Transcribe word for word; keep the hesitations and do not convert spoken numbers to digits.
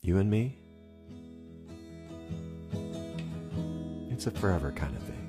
You and me? It's a forever kind of thing.